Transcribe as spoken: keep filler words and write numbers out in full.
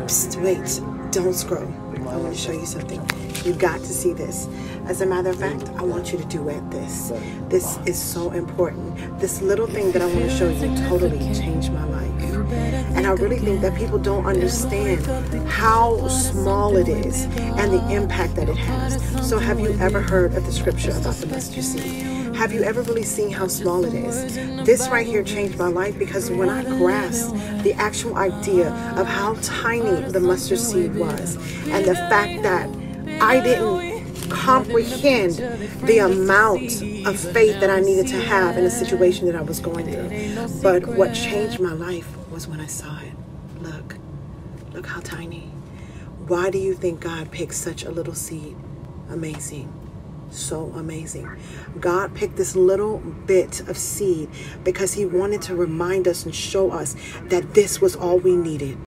Psst, wait, don't scroll. I want to show you something. You got to see this. As a matter of fact, I want you to duet this. This is so important. This little thing that I want to show you totally changed my life. And I really think that people don't understand how small it is and the impact that it has. So have you ever heard of the scripture about the mustard seed? Have you ever really seen how small it is? This right here changed my life, because when I grasped the actual idea of how tiny the mustard seed was, and the fact that I didn't comprehend the amount of faith that I needed to have in a situation that I was going through. But what changed my life was when I saw it. Look, look how tiny. Why do you think God picked such a little seed? Amazing. So amazing. God picked this little bit of seed because he wanted to remind us and show us that this was all we needed.